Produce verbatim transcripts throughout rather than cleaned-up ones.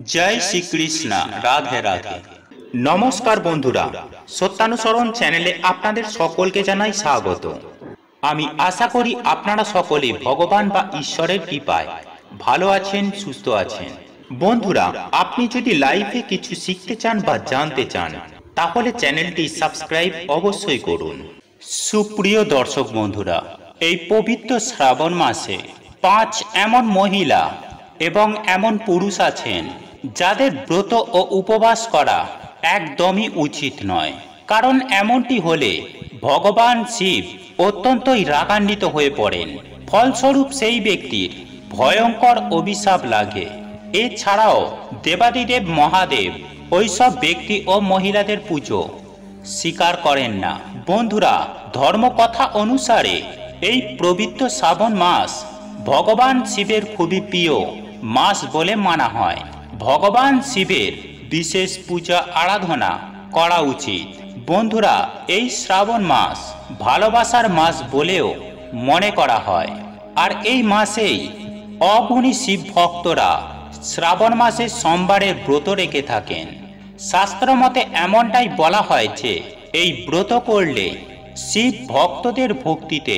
জয় শ্রীকৃষ্ণ। রাধে রাধে। নমস্কার বন্ধুরা, সত্যানুসরণ চ্যানেলে আপনাদের সকলকে জানাই স্বাগত। আমি আশা করি আপনারা সকলে ভগবান বা ঈশ্বরের কৃপায় ভালো আছেন, সুস্থ আছেন। বন্ধুরা, আপনি যদি লাইফে কিছু শিখতে চান বা জানতে চান তাহলে চ্যানেলটি সাবস্ক্রাইব অবশ্যই করুন। সুপ্রিয় দর্শক বন্ধুরা, এই পবিত্র শ্রাবণ মাসে পাঁচ এমন মহিলা এবং এমন পুরুষ আছেন যাদের ব্রত ও উপবাস করা একদমই উচিত নয়। কারণ এমনটি হলে ভগবান শিব অত্যন্তই রাগান্বিত হয়ে পড়েন। ফলস্বরূপ সেই ব্যক্তির ভয়ঙ্কর অভিশাপ লাগে। এছাড়াও দেবাদিদেব মহাদেব ওইসব ব্যক্তি ও মহিলাদের পুজো স্বীকার করেন না। বন্ধুরা, ধর্মকথা অনুসারে এই পবিত্র শ্রাবণ মাস ভগবান শিবের খুবই প্রিয় মাস বলে মানা হয়। ভগবান শিবের বিশেষ পূজা আরাধনা করা উচিত। বন্ধুরা, এই শ্রাবণ মাস ভালোবাসার মাস বলেও মনে করা হয়। আর এই মাসেই অগুণী শিব ভক্তরা শ্রাবণ মাসে সোমবারের ব্রত রেখে থাকেন। শাস্ত্র মতে এমনটাই বলা হয় যে এই ব্রত করলে শিব ভক্তদের ভক্তিতে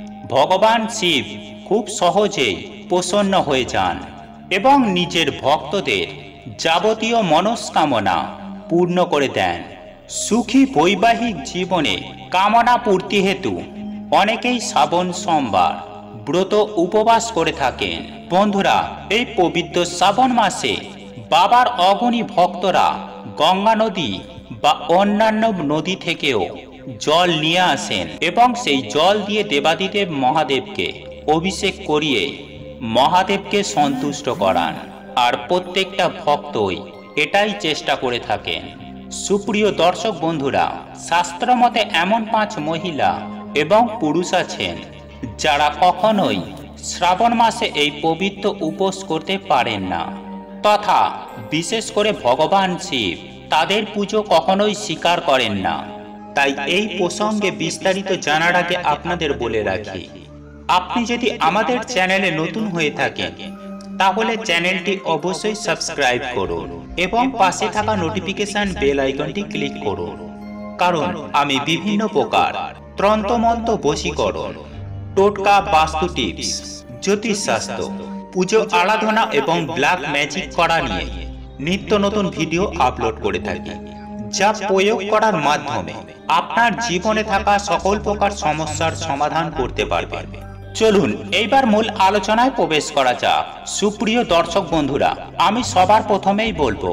ভগবান শিব খুব সহজেই প্রসন্ন হয়ে যান এবং নিজের ভক্তদের যাবতীয় মনস্কামনা পূর্ণ করে দেন। সুখী বৈবাহিক জীবনে কামনা পূর্তি হেতু অনেকেই শ্রাবণ সোমবার ব্রত উপবাস করে থাকেন। বন্ধুরা, এই পবিত্র শ্রাবণ মাসে বাবার অগণী ভক্তরা গঙ্গা নদী বা অন্যান্য নদী থেকেও জল নিয়ে আসেন এবং সেই জল দিয়ে দেবাদিদেব মহাদেবকে অভিষেক করিয়ে মহাদেবকে সন্তুষ্ট করান। আর প্রত্যেকটা ভক্তই এটাই চেষ্টা করে থাকেন। সুপ্রিয় দর্শক বন্ধুরা, শাস্ত্র মতে এমন পাঁচ মহিলা এবং পুরুষ আছেন যারা কখনোই শ্রাবণ মাসে এই পবিত্র উপোস করতে পারেন না, তথা বিশেষ করে ভগবান শিব তাদের পুজো কখনোই স্বীকার করেন না। তাই এই প্রসঙ্গে বিস্তারিত জানার আগে আপনাদের বলে রাখি, আপনি যদি আমাদের চ্যানেলে নতুন হয়ে থাকেন তাহলে চ্যানেলটি অবশ্যই সাবস্ক্রাইব করুন এবং পাশে থাকা নোটিফিকেশন বেল আইকনটি ক্লিক করুন। কারণ আমি বিভিন্ন প্রকার তন্ত্রমন্ত্র, বশীকরণ, টোটকা, বাস্তু টিপস, জ্যোতিষশাস্ত্র, পুজো আরাধনা এবং ব্ল্যাক ম্যাজিক করা নিয়ে নিত্য নতুন ভিডিও আপলোড করে থাকি, যা প্রয়োগ করার মাধ্যমে আপনার জীবনে থাকা সকল প্রকার সমস্যার সমাধান করতে পারবেন। চলুন এইবার মূল আলোচনায় প্রবেশ করা যাক। সুপ্রিয় দর্শক বন্ধুরা, আমি সবার প্রথমেই বলবো,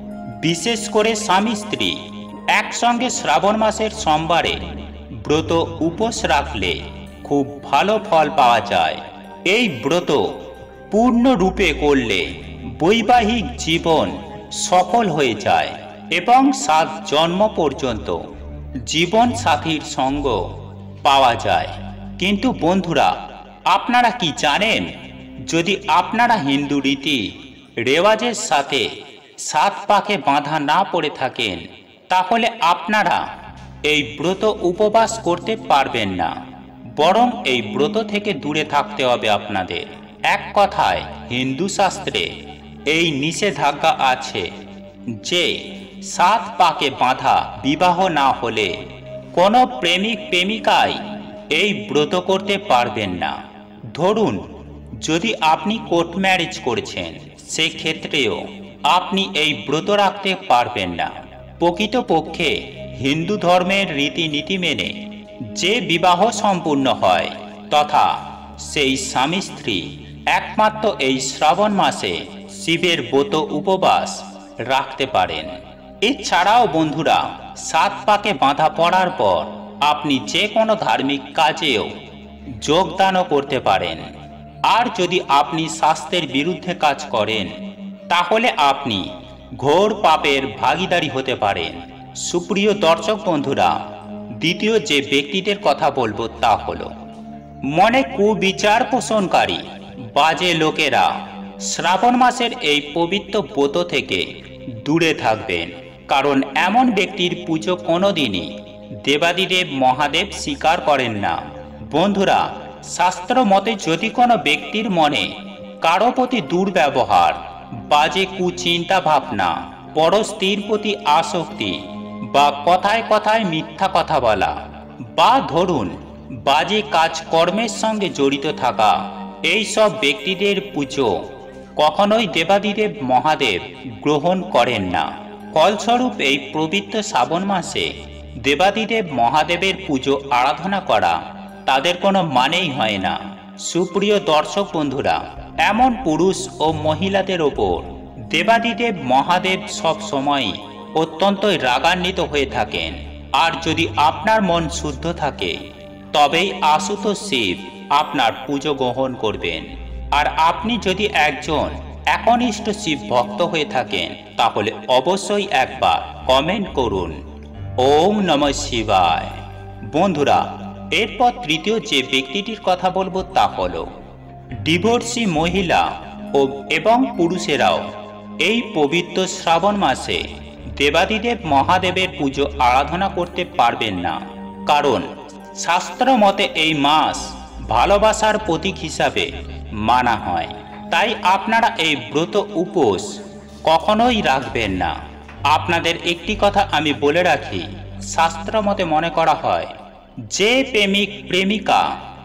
বিশেষ করে স্বামী স্ত্রী একসঙ্গে শ্রাবণ মাসের সোমবারে ব্রত উপোস রাখলে খুব ভালো ফল পাওয়া যায়। এই ব্রত পূর্ণরূপে করলে বৈবাহিক জীবন সফল হয়ে যায় এবং সাত জন্ম পর্যন্ত জীবন সাথীর সঙ্গ পাওয়া যায়। কিন্তু বন্ধুরা, আপনারা কি জানেন, যদি আপনারা হিন্দু রীতি রেওয়াজের সাথে সাত পাকে বাঁধা না পড়ে থাকেন তাহলে আপনারা এই ব্রত উপবাস করতে পারবেন না, বরং এই ব্রত থেকে দূরে থাকতে হবে আপনাদের। এক কথায় হিন্দু শাস্ত্রে এই নিষেধাজ্ঞা আছে যে সাত পাকে বাঁধা বিবাহ না হলে কোনো প্রেমিক প্রেমিকাই এই ব্রত করতে পারবেন না। ধরুন, যদি আপনি কোর্ট ম্যারেজ করেছেন, সেক্ষেত্রেও আপনি এই ব্রত রাখতে পারবেন না। প্রকৃতপক্ষে হিন্দু ধর্মের রীতিনীতি মেনে যে বিবাহ সম্পূর্ণ হয়, তথা সেই স্বামী স্ত্রী একমাত্র এই শ্রাবণ মাসে শিবের ব্রত উপবাস রাখতে পারেন। এছাড়াও বন্ধুরা, সাত পাকে বাঁধা পড়ার পর আপনি যে কোনো ধার্মিক কাজেও যোগদানও করতে পারেন। আর যদি আপনি শাস্ত্রের বিরুদ্ধে কাজ করেন তাহলে আপনি ঘোর পাপের ভাগীদারি হতে পারেন। সুপ্রিয় দর্শক বন্ধুরা, দ্বিতীয় যে ব্যক্তিদের কথা বলবো তা হলো, মনে কুবিচার পোষণকারী বাজে লোকেরা শ্রাবণ মাসের এই পবিত্র ব্রত থেকে দূরে থাকবেন। কারণ এমন ব্যক্তির পুজো কোনোদিনই দেবাদিদেব মহাদেব স্বীকার করেন না। বন্ধুরা, শাস্ত্র মতে যদি কোনো ব্যক্তির মনে কারো প্রতি দুর্ব্যবহার বাজে কুচিন্তা ভাবনা, বড় স্ত্রীর প্রতি আসক্তি, বা কথায় কথায় মিথ্যা কথা বলা, বা ধরুন বাজে কাজকর্মের সঙ্গে জড়িত থাকা, এই সব ব্যক্তিদের পুজো কখনোই দেবাদিদেব মহাদেব গ্রহণ করেন না। ফলস্বরূপ এই পবিত্র শ্রাবণ মাসে দেবাদিদেব মহাদেবের পুজো আরাধনা করা তাদের কোনো মানেই হয় না। সুপ্রিয় দর্শক বন্ধুরা, এমন পুরুষ ও মহিলাদের ওপর দেবাদিদেব মহাদেব সব সময় অত্যন্তই রাগান্বিত হয়ে থাকেন। আর যদি আপনার মন শুদ্ধ থাকে তবেই আশুতোষ শিব আপনার পুজো গ্রহণ করবেন। আর আপনি যদি একজন একনিষ্ঠ শিব ভক্ত হয়ে থাকেন তাহলে অবশ্যই একবার কমেন্ট করুন ওম নমঃ শিবায়। বন্ধুরা, এরপর তৃতীয় যে ব্যক্তিটির কথা বলবো তা হলো ডিভোর্সি মহিলা ও এবং পুরুষেরাও এই পবিত্র শ্রাবণ মাসে দেবাদিদেব মহাদেবের পুজো আরাধনা করতে পারবেন না। কারণ শাস্ত্র মতে এই মাস ভালোবাসার প্রতীক হিসাবে মানা হয়। তাই আপনারা এই ব্রত উপোস কখনোই রাখবেন না। আপনাদের একটি কথা আমি বলে রাখি, শাস্ত্র মতে মনে করা হয় যে প্রেমিক প্রেমিকা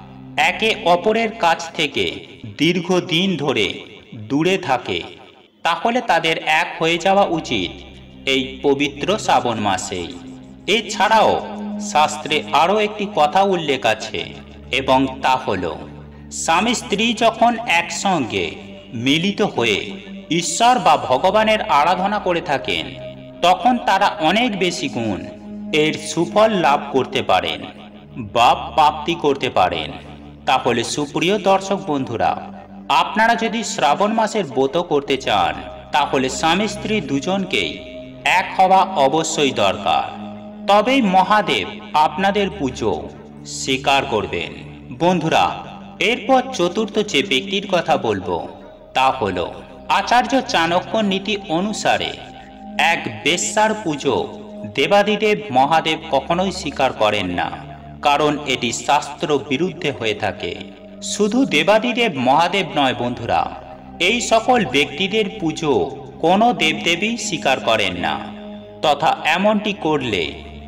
একে অপরের কাছ থেকে দীর্ঘদিন ধরে দূরে থাকে তাহলে তাদের এক হয়ে যাওয়া উচিত এই পবিত্র শ্রাবণ মাসেই। এছাড়াও শাস্ত্রে আরও একটি কথা উল্লেখ আছে এবং তা হলো স্বামী স্ত্রী যখন একসঙ্গে মিলিত হয়ে ঈশ্বর বা ভগবানের আরাধনা করে থাকেন তখন তারা অনেক বেশি গুণ এর সুফল লাভ করতে পারেন বা প্রাপ্তি করতে পারেন। তাহলে সুপ্রিয় দর্শক বন্ধুরা, আপনারা যদি শ্রাবণ মাসের ব্রত করতে চান তাহলে স্বামী স্ত্রী দুজনকেই এক হওয়া অবশ্যই দরকার। তবেই মহাদেব আপনাদের পুজো স্বীকার করবেন। বন্ধুরা, এরপর চতুর্থ যে ব্যক্তির কথা বলবো তা হলো আচার্য চাণক্য নীতি অনুসারে এক বেশ্যার পুজো দেবাদিদেব মহাদেব কখনোই স্বীকার করেন না, কারণ এটি শাস্ত্র বিরুদ্ধে হয়ে থাকে। শুধু দেবাদিদেব মহাদেব নয় বন্ধুরা, এই সকল ব্যক্তিদের পুজো কোনো দেবদেবী স্বীকার করেন না, তথা এমনটি করলে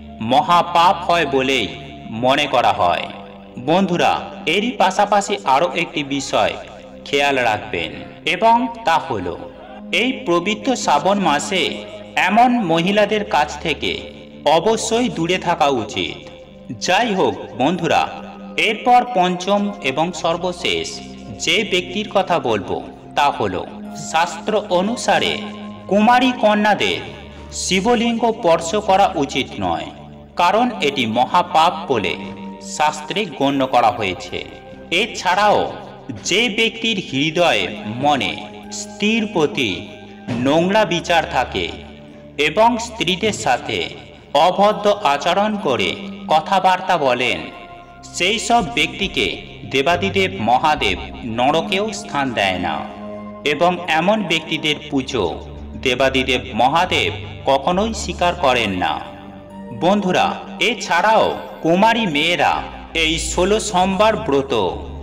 মহাপাপ হয় বলেই মনে করা হয়। বন্ধুরা, এরই পাশাপাশি আরও একটি বিষয় খেয়াল রাখবেন এবং তা হলো এই পবিত্র শ্রাবণ মাসে এমন মহিলাদের কাছ থেকে অবশ্যই দূরে থাকা উচিত। যাই হোক বন্ধুরা, এরপর পঞ্চম এবং সর্বশেষ যে ব্যক্তির কথা বলবো তা হলো শাস্ত্র অনুসারে কুমারী কন্যাদের শিবলিঙ্গ স্পর্শ করা উচিত নয়, কারণ এটি মহাপাপ বলে শাস্ত্রে গণ্য করা হয়েছে। এছাড়াও যে ব্যক্তির হৃদয়ে মনে স্ত্রীর প্রতি নোংরা বিচার থাকে এবং স্ত্রীদের সাথে অভদ্র আচরণ করে কথাবার্তা বলেন, সেই সব ব্যক্তিকে দেবাদিদেব মহাদেব নরকেও স্থান দেয় না এবং এমন ব্যক্তিদের পুজো দেবাদিদেব মহাদেব কখনোই স্বীকার করেন না। বন্ধুরা, এছাড়াও কুমারী মেয়েরা এই ষোলো সোমবার ব্রত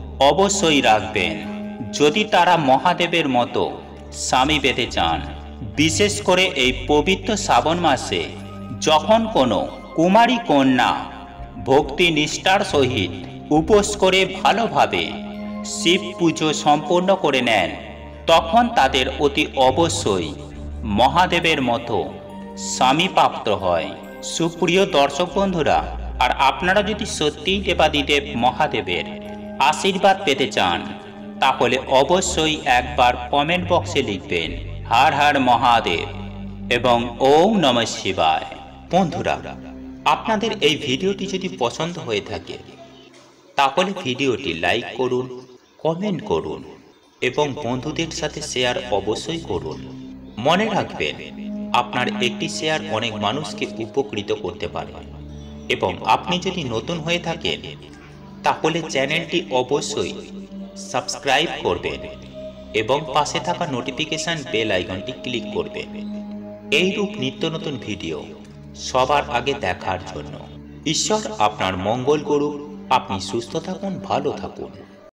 অবশ্যই রাখবেন যদি তারা মহাদেবের মতো স্বামী পেতে চান। বিশেষ করে এই পবিত্র শ্রাবণ মাসে যখন কোনো কুমারী কন্যা ভক্তি নিষ্ঠার সহিত উপোস করে ভালোভাবে শিব পুজো সম্পন্ন করে নেন তখন তাদের অতি অবশ্যই মহাদেবের মতো স্বামী প্রাপ্ত হয়। সুপ্রিয় দর্শক বন্ধুরা, আর আপনারা যদি সত্যিই দেবাদিদেব মহাদেবের আশীর্বাদ পেতে চান তাহলে অবশ্যই একবার কমেন্ট বক্সে লিখবেন হর হর মহাদেব এবং ওম নমঃ শিবায়। বন্ধুরা, আপনাদের এই ভিডিওটি যদি পছন্দ হয়ে থাকে তাহলে ভিডিওটি লাইক করুন, কমেন্ট করুন এবং বন্ধুদের সাথে শেয়ার অবশ্যই করুন। মনে রাখবেন, আপনার একটি শেয়ার অনেক মানুষকে উপকৃত করতে পারে। এবং আপনি যদি নতুন হয়ে থাকেন তাহলে চ্যানেলটি অবশ্যই সাবস্ক্রাইব করবেন এবং পাশে থাকা নোটিফিকেশন বেল আইকনটি ক্লিক করবেন এইরূপ নিত্য নতুন ভিডিও সবার আগে দেখার জন্য। ঈশ্বর আপনার মঙ্গল করুক। আপনি সুস্থ থাকুন, ভালো থাকুন।